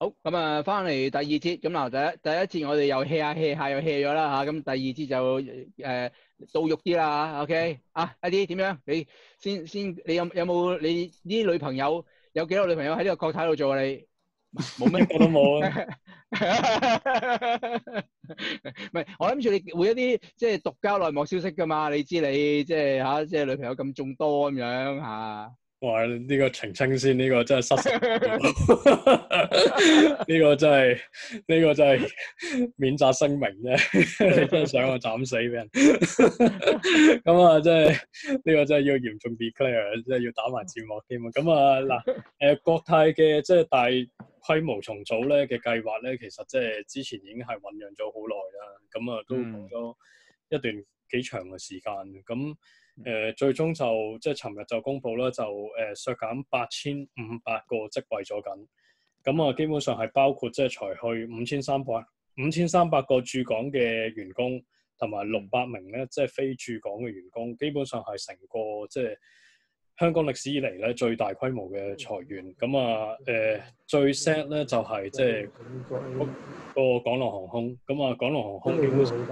好，咁啊，翻嚟第二節，咁嗱，第一節我哋又 hea 下又 hea 咗啦嚇，咁第二節就到肉啲啦嚇，OK，一啲點樣？你先，你有冇你啲女朋友有幾多女朋友喺呢個國泰度做啊？你冇咩？ 一個都冇啊！ 唔係，我諗住你會一啲即係獨家內幕消息㗎嘛？你知你即係嚇，即係女朋友咁眾多咁樣嚇。 哇！呢個澄清先，呢個真係失實，呢個真係免責聲明啫。你真係想我斬死俾人？咁啊，真係呢個真係要嚴重 declare，即係要打埋字幕添啊！咁啊嗱，國泰嘅即係大規模重組咧嘅計劃咧，其實即係之前已經係醖釀咗好耐啦。咁啊，都講咗一段幾長嘅時間。咁最終就即係尋日就公佈啦，就削減8500個職位咗緊。咁啊，基本上係包括即係裁去5300個駐港嘅員工，同埋600名咧即係非駐港嘅員工，基本上係成個即係香港歷史以嚟咧最大規模嘅裁員。咁啊最 sad 咧就係即係個港龍航空。咁啊，港龍航空基本上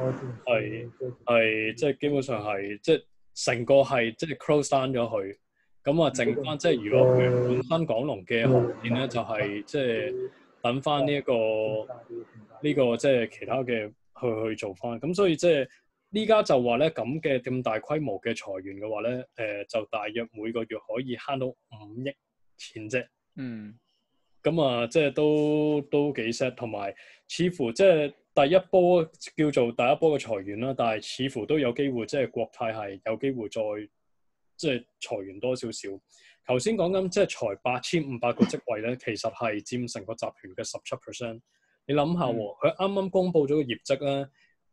係即係基本上係即係成個係即係 close down 咗佢。咁啊，剩翻即係如果本身港龍嘅航線咧，就係即係等翻呢一個即係其他嘅去做翻。咁所以即係呢家就話咧咁大規模嘅裁員嘅話咧，就大約每個月可以慳到5億錢啫。咁啊，即係都幾 sad， 同埋似乎即係第一波叫做第一波嘅裁員啦，但係似乎都有機會即係國泰係有機會再即係裁員多少少。頭先講緊即係裁8500個職位咧，其實係佔成個集團嘅17%。你諗下喎，佢啱啱公佈咗個業績咧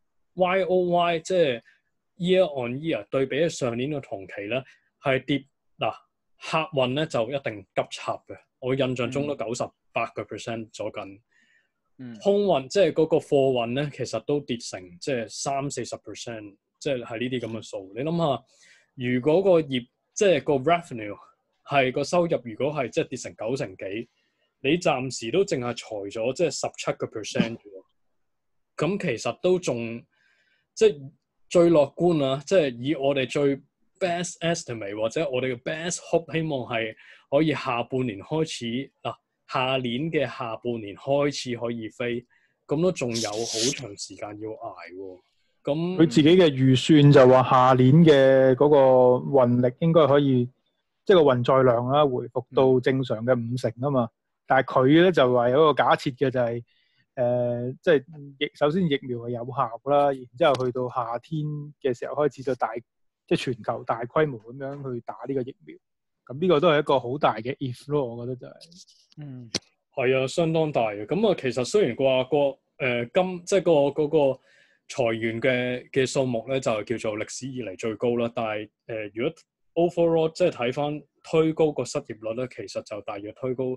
，YOY 即係 year on year 對比起上年嘅同期咧係跌嗱，客運咧就一定急插嘅。我印象中都98%左近。空運即係嗰個貨運咧，其實都跌成即係30-40%，即係呢啲咁嘅數。你諗下，如果個業即係個 revenue 係個收入，如果係即係跌成90%幾，你暫時都淨係裁咗即係17%啫。咁其實都仲即係最樂觀啊！即係以我哋最 best estimate 或者我哋嘅 best hope，希望係可以下半年開始嗱，下年嘅下半年開始可以飛，咁都仲有好長時間要捱喎。咁佢自己嘅預算就話下年嘅嗰個運力應該可以，即係個運載量啦，回復到正常嘅50%啊嘛。但係佢咧就話有一個假設嘅就係即係首先疫苗係有效啦，然之後去到夏天嘅時候開始就即係全球大規模咁樣去打呢個疫苗。咁呢個都係一個好大嘅 if 咯，我覺得就係。 係啊，相當大嘅。咁啊，其實雖然話即係嗰個裁員嘅數目咧，就叫做歷史以嚟最高啦。但係如果 overall 即係睇翻推高個失業率咧，其實就大約推高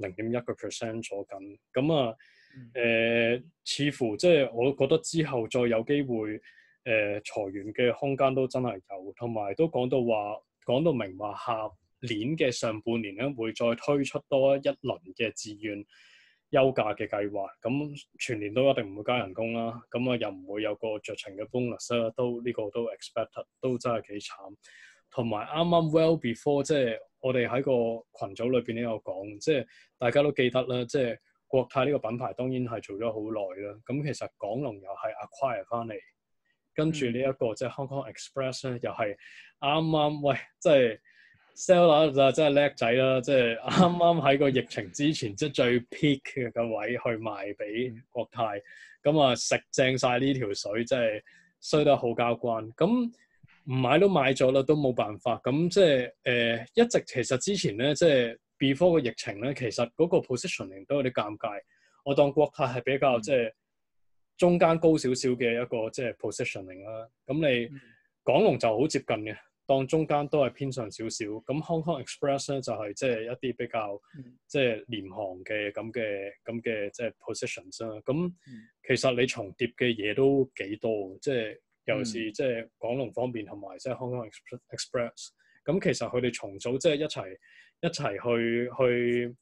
0.1% 左近。咁啊似乎即係我覺得之後再有機會裁員嘅空間都真係有，同埋都講到明話下年嘅上半年咧，會再推出多一輪嘅自願休假嘅計劃。咁全年都一定唔會加人工啦。咁啊又唔會有個酌情嘅 bonus 啦。呢個都 expect， 都真係幾慘。同埋啱啱 well before， 即係我哋喺個群組裏邊都有講，即係大家都記得啦。即係國泰呢個品牌當然係做咗好耐啦。咁其實港龍又係 acquire 翻嚟，跟住呢一個即係 Hong Kong Express 咧，又係啱喂，即係 seller 就真係叻仔啦！即係啱啱喺個疫情之前，即係最 peak 嘅位去賣俾國泰，咁啊食正晒呢條水，即係衰得好交關。咁唔買都買咗啦，都冇辦法。咁即係一直其實之前咧，即係 before 個疫情咧，其實嗰個 positioning 都有啲尷尬。我當國泰係比較即係中間高少少嘅一個即係 positioning 啦。咁你港龍就好接近嘅。當中間都係偏上少少，咁 Hong Kong Express 咧就係即係一啲比較即係廉航嘅咁嘅即係 positions 啦。咁其實你重疊嘅嘢都幾多，即係尤其是即係港龍方面同埋即係 Hong Kong Express。咁其實佢哋重組即係一齊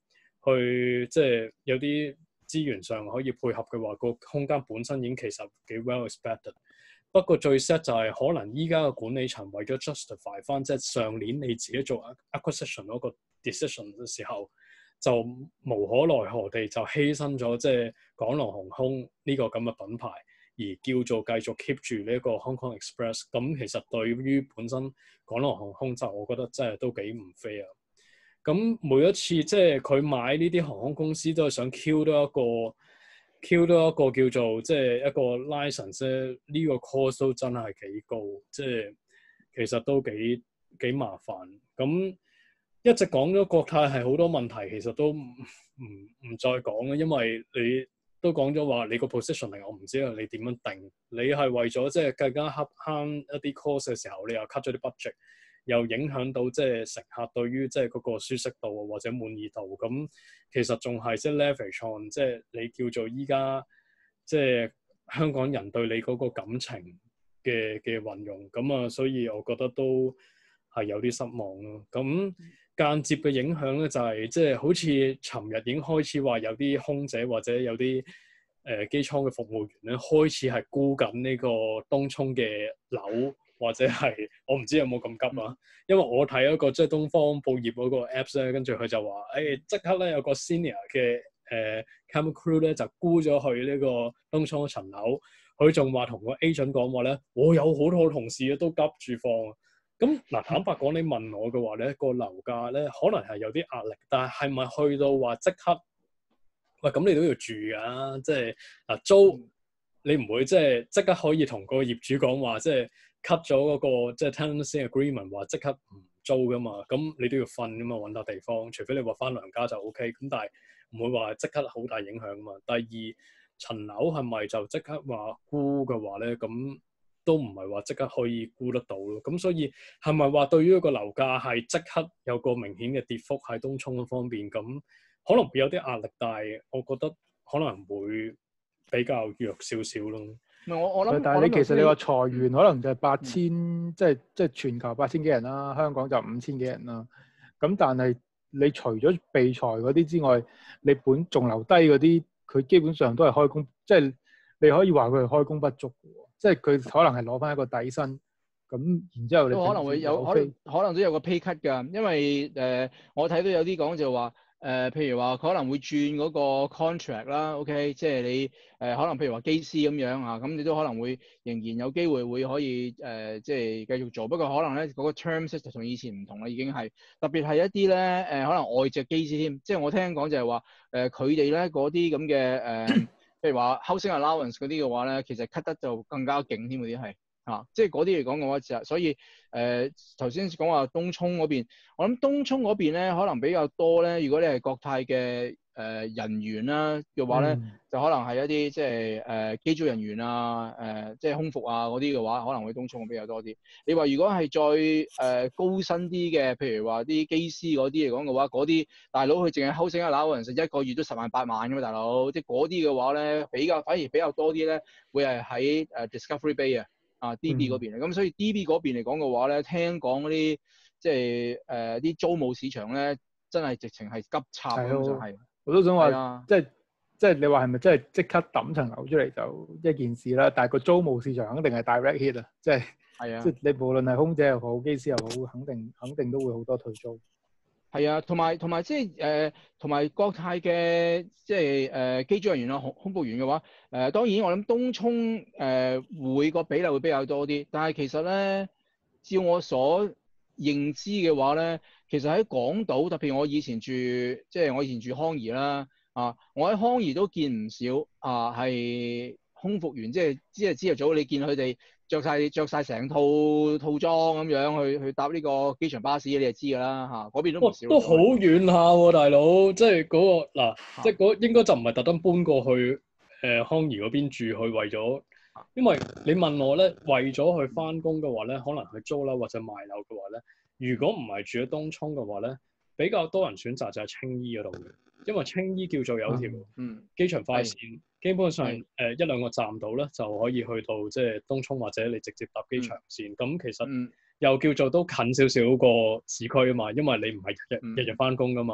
去即係有啲資源上可以配合嘅話，個空間本身已經其實幾 well expected。不過最 sad 就係可能依家嘅管理層為咗 justify 翻，即係上年你自己做 acquisition 嗰個 decision 嘅時候，就無可奈何地就犧牲咗即係港龍航空呢個咁嘅品牌，而叫做繼續 keep 住呢一個 Hong Kong Express。咁其實對於本身港龍航空就我覺得真係都幾唔 fair。咁每一次即係佢買呢啲航空公司都係想 Q 多一個叫做即係一個 license， 呢個 cost 都真係幾高，即係其實都幾麻煩。咁一直講咗國泰係好多問題，其實都唔再講啦，因為你都講咗話你個 positioning，我唔知你點樣定。你係為咗即係更加慳一啲 cost 嘅時候，你又 cut 咗啲 budget，又影響到即係乘客對於即係嗰個舒適度或者滿意度。咁其實仲係即係 leverage on，即係你叫做依家即係香港人對你嗰個感情嘅運用。咁啊，所以我覺得都係有啲失望咯。咁間接嘅影響咧就係即係好似尋日已經開始話有啲空姐或者有啲機艙嘅服務員咧開始係沽緊呢個東涌嘅樓，或者係我唔知有冇咁急啊。因為我睇一個即係東方報業嗰個 Apps 咧，跟住佢就話即刻咧有個 senior 嘅camera crew 咧就沽咗去呢個東涌嗰層樓。佢仲話同個 agent 講話咧，我有好多同事都急住放。咁嗱，坦白講，你問我嘅話咧，個樓價咧可能係有啲壓力，但係咪去到話即刻？喂，咁你都要住㗎，即係嗱租，你唔會即刻可以同個業主講話，即係 cut 咗嗰個即係 tenancy agreement 話即刻唔租㗎嘛？咁你都要瞓㗎嘛，揾笪地方，除非你話翻娘家就 OK，咁但係唔會話即刻好大影響㗎嘛。第二層樓係咪就即刻話沽嘅話咧？咁都唔係話即刻可以估得到咯，咁所以係咪話對於一個樓價係即刻有個明顯嘅跌幅喺東涌嗰方面，咁可能會有啲壓力，但係我覺得可能會比較弱少少咯。 我諗， 但係你其實你話裁員可能就係8000，即係全球8000幾人啦，香港就5000幾人啦。咁但係你除咗被裁嗰啲之外，你本仲留低嗰啲，佢基本上都係開工，即係你可以話佢係開工不足嘅喎。即係佢可能係攞翻一個底薪，咁然之後你可能會有可能都有個 pay cut 㗎，因為我睇到有啲講就話譬如話可能會轉嗰個 contract 啦，OK， 即係你可能譬如話機師咁樣啊，咁你都可能會仍然有機會可以即係繼續做，不過可能咧嗰個 terms 就同以前唔同啦，已經係特別係一啲咧可能外籍機師添，即係我聽講就係話佢哋咧嗰啲咁嘅譬如話 housing allowance 嗰啲嘅話咧，其實 cut 得就更加勁添，嗰啲係即係嗰啲嚟講嘅話就，所以頭先講話東涌嗰邊，我諗東涌嗰邊咧可能比較多咧。如果你係國泰嘅人員啦嘅話咧，就可能係一啲即係機組人員啊，即係空服啊嗰啲嘅話，可能會東涌會比較多啲。你話如果係再高薪啲嘅，譬如話啲機師嗰啲嚟講嘅話，嗰啲大佬佢淨係 housing allowance 一個月都10萬8萬㗎嘛，大佬，即係嗰啲嘅話咧反而比較多啲咧，會係喺Discovery Bay DB 嗰邊，咁所以 DB 嗰邊嚟講嘅話咧，聽講嗰啲即係啲租務市場咧，真係直情係急插咁就係。 我都想話，即係你話係咪真係即刻抌層樓出嚟就一件事啦？但係個租務市場肯定係 direct hit 啊，即係你無論係空姐又好，機師又好，肯定都會好多退租。 係啊，同埋即係同埋國泰嘅即係機組人員啊、空服員嘅話，當然我諗東涌會個比例會比較多啲，但係其實咧，照我所認知嘅話咧，其實喺港島，特別我以前住康怡啦，我喺康怡都見唔少係空服員，即係朝頭早你見佢哋着晒成套裝咁樣去搭呢個機場巴士，你就知㗎啦嚇。嗰邊都唔少。 都好遠下喎，大佬，即係嗰個嗱，即係嗰應該就唔係特登搬過去康怡嗰邊住去為咗，因為你問我咧，為咗去翻工嘅話咧，可能去租樓或者賣樓嘅話咧，如果唔係住喺東涌嘅話咧，比較多人選擇就係青衣嗰度嘅，因為青衣叫做有條機場快線。基本上1-2個站度咧就可以去到即係東涌，或者你直接搭機場線。咁其實又叫做都近少少個市區啊嘛，因為你唔係日日翻工噶嘛，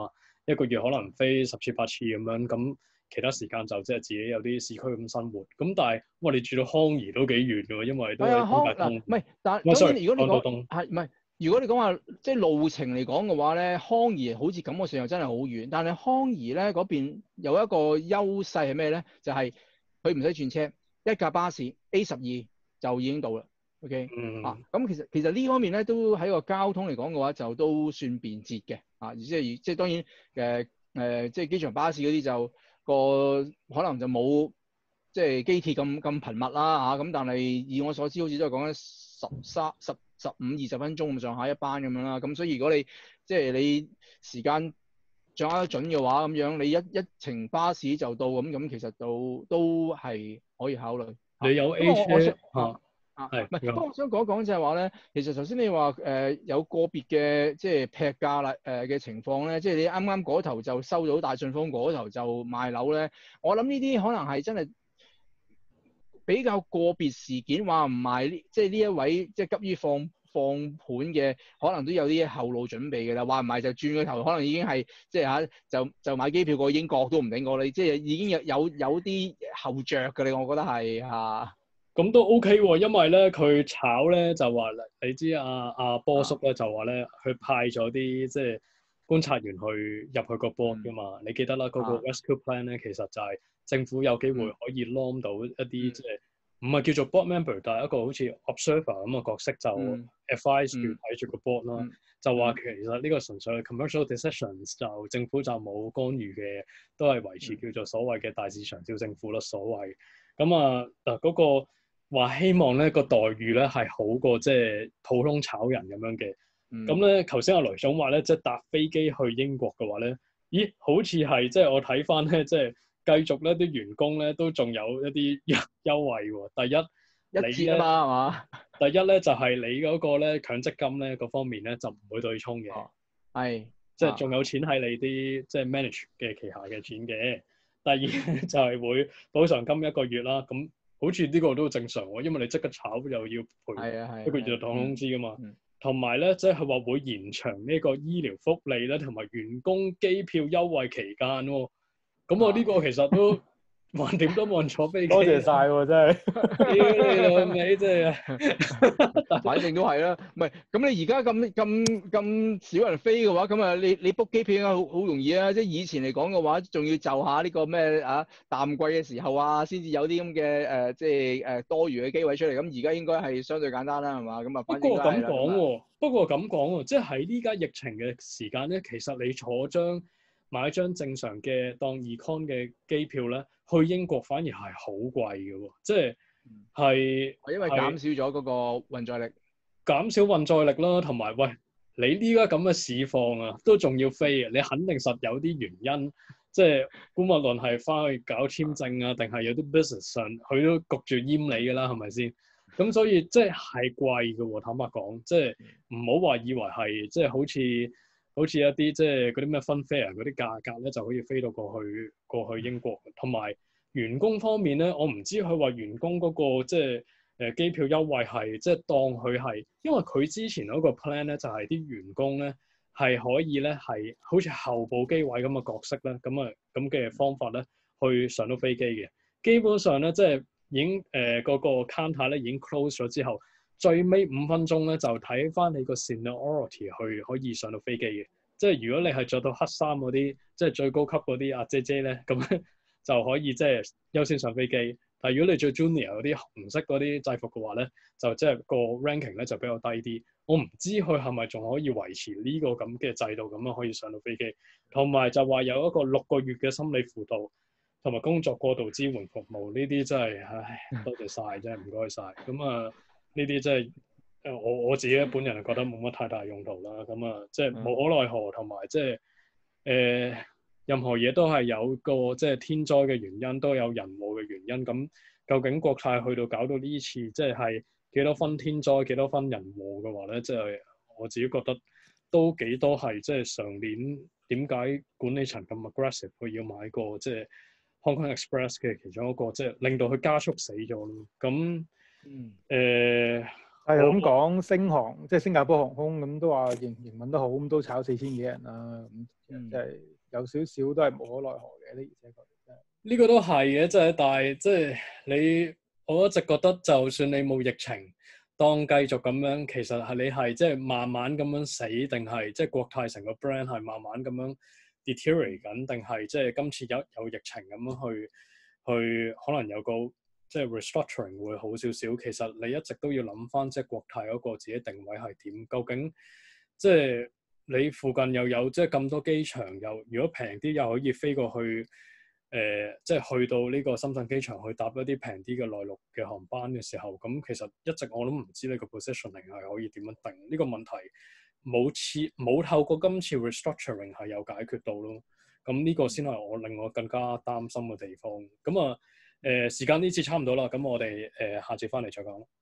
一個月可能飛10次8次咁樣，咁其他時間就即係自己有啲市區咁生活。咁但係我哋住到康怡都幾遠㗎喎，因為都係新界東。 唔係，但唔係當然如果你港島東講係唔係？如果你講話即係路程嚟講嘅話咧，康怡好似感覺上又真係好遠。但係康怡咧嗰邊有一個優勢係咩咧？就係佢唔使轉車，一架巴士 A12就已經到啦。OK 咁其實呢方面咧都喺個交通嚟講嘅話就都算便捷嘅即係當然即係機場巴士嗰啲就可能就冇即係機鐵咁頻密啦咁但係以我所知好似都係講緊15-20分鐘咁上下一班咁樣啦。咁所以如果你即係你時間掌握得準嘅話，咁樣你一程巴士就到咁其實都係可以考慮。 你有 A 車係，唔係？不過我想講一講就係話咧，其實頭先你話有個別嘅即係劈價啦嘅情況咧，即係你啱啱嗰頭就收到大順豐嗰頭就賣樓咧，我諗呢啲可能係真係比較個別事件，話唔賣即係呢一位即係急於放盤嘅，可能都有啲後路準備嘅啦。話唔賣就轉個頭，可能已經係即係就買機票過英國都唔定過你，即係已經有啲後着嘅你，我覺得係咁都 OK 喎，因為咧佢炒咧就話，你知阿波叔咧就話咧，佢派咗啲即係觀察員入去個 board 噶嘛。你記得啦，嗰個 rescue plan 咧，其實就係政府有機會可以 nom 到一啲即係唔係叫做 board member，但係一個好似 observer 咁嘅角色，就 advise 住睇住個 board 啦。就話其實呢個純粹 commercial decisions， 就政府就冇干預嘅，都係維持叫做所謂嘅大市場小政府啦，所謂。咁嗰個話希望咧個待遇咧係好過即係普通炒人咁樣嘅。咁咧頭先阿雷總話咧，即係搭飛機去英國嘅話咧，咦好似係即係我睇翻咧，即係繼續咧啲員工咧都仲有一啲優惠喎。第一折啊嘛係嘛？ 第一咧就係你嗰個咧強積金咧嗰方面咧就唔會對沖嘅， 係即係仲有錢喺你啲即係 manage 嘅旗下嘅錢嘅。第二就係會補償金1個月啦，咁好似呢個都正常喎，因為你即刻炒又要賠1個月就當工資噶嘛。同埋咧，即係話會延長呢個醫療福利咧，同埋員工機票優惠期間喎。咁我呢個其實都橫掂都冇人坐飛機。 多謝晒喎，真係。 屌你老味，真係。 反正都係啦，唔係咁你而家咁少人飛嘅話，咁你 book 機票應該好容易啊！即係以前嚟講嘅話，仲要就下呢個咩淡季嘅時候先至有啲咁嘅即係多餘嘅機位出嚟。咁而家應該係相對簡單啦，係嘛？咁不過咁講喎，即係喺呢家疫情嘅時間咧，其實你買張正常嘅當 econ 嘅機票咧，去英國反而係好貴嘅喎，即係因為減少咗嗰個運載力， 減少運載力啦，同埋喂你呢家咁嘅市況啊，都仲要飛啊，你肯定實有啲原因，即係無論係翻去搞簽證啊，定係有啲 business 上佢都焗住閹你㗎啦，係咪先？咁所以即係貴嘅喎，坦白講，即係唔好話以為係即係好似一啲即係嗰啲咩 fun fair 嗰啲價格咧就可以飛到過去英國。同埋員工方面咧，我唔知佢話員工嗰個即係機票優惠係即係當佢係，因為佢之前嗰個 plan 咧就係啲員工咧係可以咧係好似後補機位咁嘅角色咧，咁嘅方法咧去上到飛機嘅。基本上咧即係已經嗰個 counter 咧已經 close 咗之後，最尾5分鐘咧就睇翻你個 seniority 去可以上到飛機嘅。即係如果你係着到黑衫嗰啲，即係最高級嗰啲阿姐姐咧，咁就可以即係優先上飛機。但係如果你最 junior 嗰啲紅色嗰啲制服嘅話咧，就即係個 ranking 咧就比較低啲。我唔知佢係咪仲可以維持呢個咁嘅制度咁樣可以上到飛機。同埋就話有一個6個月嘅心理輔導同埋工作過渡支援服務，呢啲真係多謝晒，真係唔該晒。咁呢啲真係我自己本人係覺得冇乜太大用途啦。咁即係無可奈何，同埋即係任何嘢都係有個即係天災嘅原因，都有人禍嘅原因。咁究竟國泰去到搞到呢次即係幾多分天災幾多分人禍嘅話咧，即係我自己覺得都幾多係即係上年點解管理層咁 aggressive 佢要買個即係 Hong Kong Express 嘅其中一個，即係令到佢加速死咗咯。咁係咁講，星航即係新加坡航空咁都話營運得好，咁都炒4000幾人啦。咁即係有少少都係無可奈何嘅，呢而且確真係。 呢個都係嘅，即係但係即係我一直覺得，就算你冇疫情，當繼續咁樣，其實係你係即係慢慢咁樣死，定係即係國泰成個 brand 係慢慢咁樣 deteriorate 緊，定係即係今次有疫情咁樣去可能有個即係 restructuring 會好少少。其實你一直都要諗翻，即係國泰嗰個自己定位係點？究竟即係你附近又有即係咁多機場，又如果平啲又可以飛過去。即係去到呢個深圳機場去搭一啲平啲嘅內陸嘅航班嘅時候，咁其實一直我都唔知呢個 positioning 係可以點樣定呢個問題，冇透過今次 restructuring 係有解決到咯。咁呢個先係令我更加擔心嘅地方。咁啊時間呢次差唔多啦，咁我哋下次翻嚟再講。